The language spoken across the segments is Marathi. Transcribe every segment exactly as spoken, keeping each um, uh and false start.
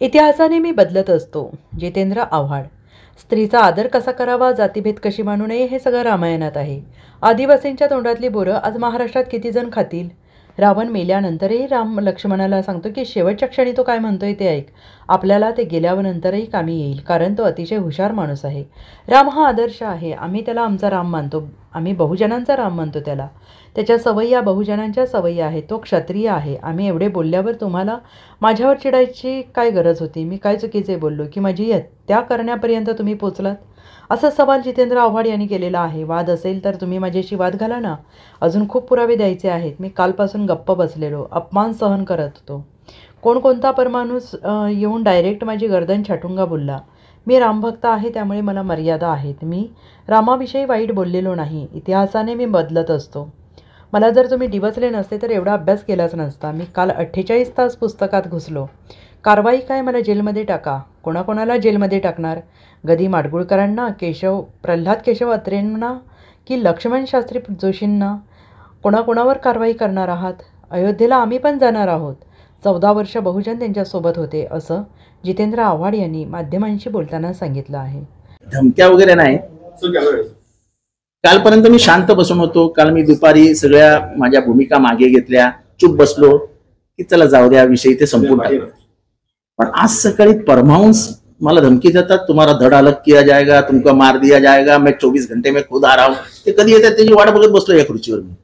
इतिहासाने मी बदलत असतो. जितेंद्र आव्हाड. स्त्रीचा आदर कसा करावा, जातीभेद कशी मानू नये, हे सगळं रामायणात आहे. आदिवासींच्या तोंडातली बोरं आज महाराष्ट्रात किती जण खातील? रावण मेल्यानंतरही राम लक्ष्मणाला सांगतो की शेवटच्या क्षणी तो काय म्हणतोय ते ऐक. आपल्याला ते गेल्यानंतरही कामी येईल, कारण तो अतिशय हुशार माणूस आहे. राम हा आदर्श आहे. आम्ही त्याला आमचा राम मानतो. आम्ही बहुजनांचा राम मानतो त्याला. त्याच्या सवयी या बहुजनांच्या सवयी आहेत. तो क्षत्रिय आहे. आम्ही एवढे बोलल्यावर तुम्हाला माझ्यावर चिडायची काय गरज होती? मी काय चुकीचे बोललो की माझी हत्या करण्यापर्यंत तुम्ही पोचलात? असा सवाल जितेंद्र आव्हाड यांनी केलेला आहे. वाद असेल तर तुम्ही माझ्याशी वाद घाला ना. अजून खूप पुरावे द्यायचे आहेत. मी कालपासून गप्प बसलेलो, अपमान सहन करत होतो. कोणकोणता परमाणूस येऊन डायरेक्ट माझी गर्दन छाटूंगा बोलला. मी रामभक्त आहे, त्यामुळे मला मर्यादा आहेत. मी रामाविषयी वाईट बोललेलो नाही. इतिहासाने मी बदलत असतो. मला जर तुम्ही डिवचले नसते तर एवढा अभ्यास केलाच नसता. मी काल अठ्ठेचाळीस तास पुस्तकात घुसलो. कारवाई काय? मला जेलमध्ये टाका. कोणाकोणाला जेलमध्ये टाकणार? गदी माडगुळकरांना, केशव प्रल्हाद केशव अत्रेंना की लक्ष्मण शास्त्री जोशींना? कोणाकोणावर कारवाई करणार आहात? अयोध्येला आम्ही पण जाणार आहोत. चौदा वर्ष बहुजन त्यांच्यासोबत होते, असं जितेंद्र आव्हाड यांनी माध्यमांशी बोलताना सांगितलं आहे. धमक्या वगैरे नाही. कालपर्यंत मी शांत बसून होतो. काल मी दुपारी सगळ्या माझ्या भूमिका मागे घेतल्या, चूप बसलो की चला जाऊ द्या, विषयी ते संपून टाकलं. पण आज सकाळी परमाउन्स मला धमकी देतात, तुम्हाला धड अलग किया जाएगा, तुमको मार दिया जाएगा, मैं चोवीस घंटे में खुद आ रहा हूं. ते कधी येतात त्याची वाट बघत बसलो या खुर्चीवर मी.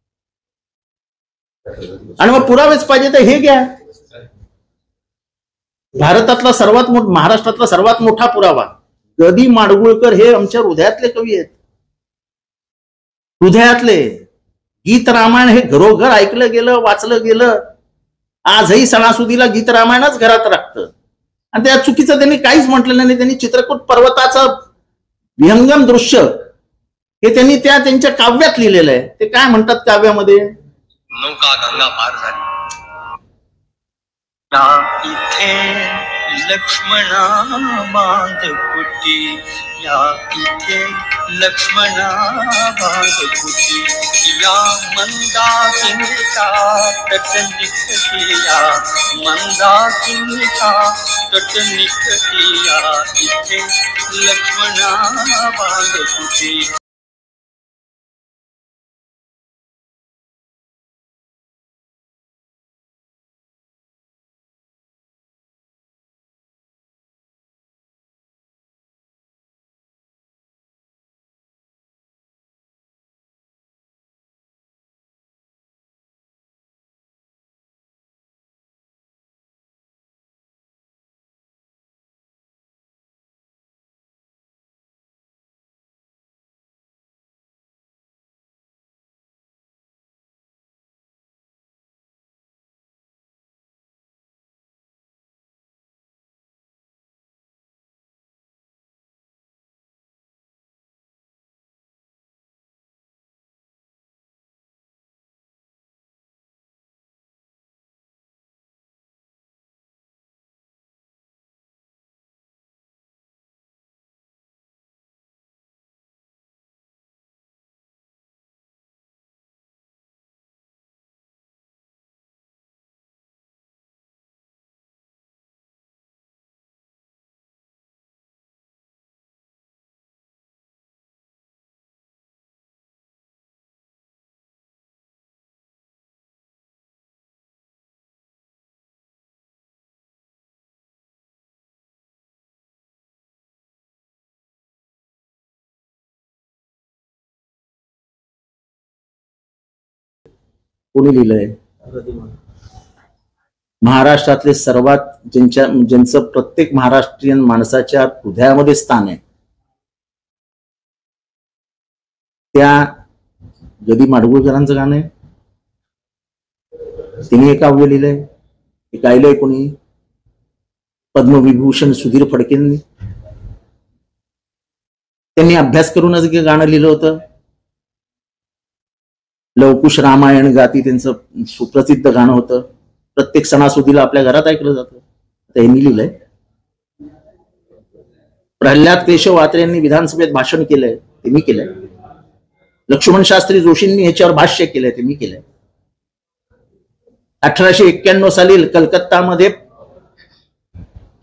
आणि मग पुरावेच पाहिजे तर हे घ्या. भारतातला सर्वात मोठा, महाराष्ट्रातला सर्वात मोठा पुरावा, गदी माडगुळकर हे आमच्या हृदयातले कवी आहेत. हृदयातले. गीत रामायण हे घरोघर ऐकलं गेलं, वाचलं गेलं. आजही सणासुदीला गीत रामायणच घरात राखतं. आणि त्या चुकीचं त्यांनी काहीच म्हटलेलं नाही. त्यांनी चित्रकूट पर्वताचं विहंगम दृश्य हे त्यांनी त्या त्यांच्या काव्यात लिहिलेलं आहे. ते काय म्हणतात काव्यामध्ये? नौका गंगा पार झाली, इथे लक्ष्मणा बांध कुटी, या इथे लक्ष्मणा बांध कुटी, या मंदाकिनीचा तट निकटिया, मंदाकिनीचा तट निकटिया, इथे लक्ष्मणा बांध कुटी. कोणी लिहिलंय? महाराष्ट्रातले सर्वात ज्यांच्या ज्यांचं प्रत्येक महाराष्ट्रीयन माणसाच्या हृदयामध्ये स्थान आहे, त्या गदी माडगुळकरांचं गाणं आहे. तिने एक काव्य लिहिलंय, हे गायलंय कोणी? पद्मविभूषण सुधीर फडकेंनी. त्यांनी अभ्यास करूनच गाणं लिहिलं होतं. लवकुश रामायण गाती त्यांचं सुप्रसिद्ध गाणं होतं. प्रत्येक सणासुदीला आपल्या घरात ऐकलं जातं. त्यांनी लिहिलंय. प्रल्हाद केशव अत्रेंनी विधानसभेत भाषण केलंय, ते मी केलंय. लक्ष्मण शास्त्री जोशींनी ह्याच्यावर भाष्य केलंय, ते मी केलंय. अठराशे एक्क्याण्णव साली कलकत्तामध्ये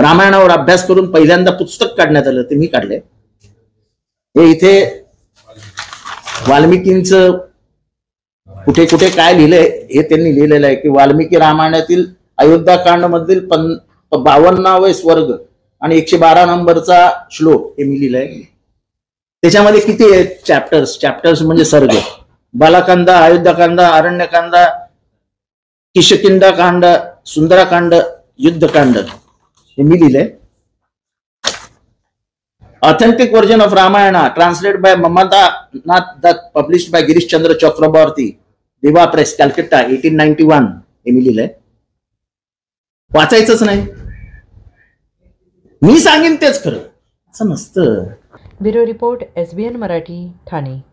रामायणावर अभ्यास करून पहिल्यांदा पुस्तक काढण्यात आलं, ते मी काढले. हे इथे वाल्मिकींचं कुठे कुठे काय लिहिलंय हे त्यांनी लिहिलेलं आहे की वाल्मिकी रामायणातील अयोध्याकांड मधील पन बावन्नावे स्वर्ग आणि एकशे बारा नंबरचा श्लोक हे मी लिहिलंय. त्याच्यामध्ये किती आहेत चॅप्टर्स? चॅप्टर्स म्हणजे सर्ग. बालकांदा, अयोध्याकांदा, अरण्यकांदा, किशकिंधाकांड, सुंदराकांड, युद्धकांड हे मी लिहिलंय. Authentic version of Ramayana translate by Mamata Nath Dutt, published by Girish Chandra Chakravarti, Diva press, Calcutta, eighteen ninety one हे मी लिहिलंय. वाचायचंच नाही, मी सांगेन तेच खरं असं नसतं. Bureau report, S B N Marathi, Thane.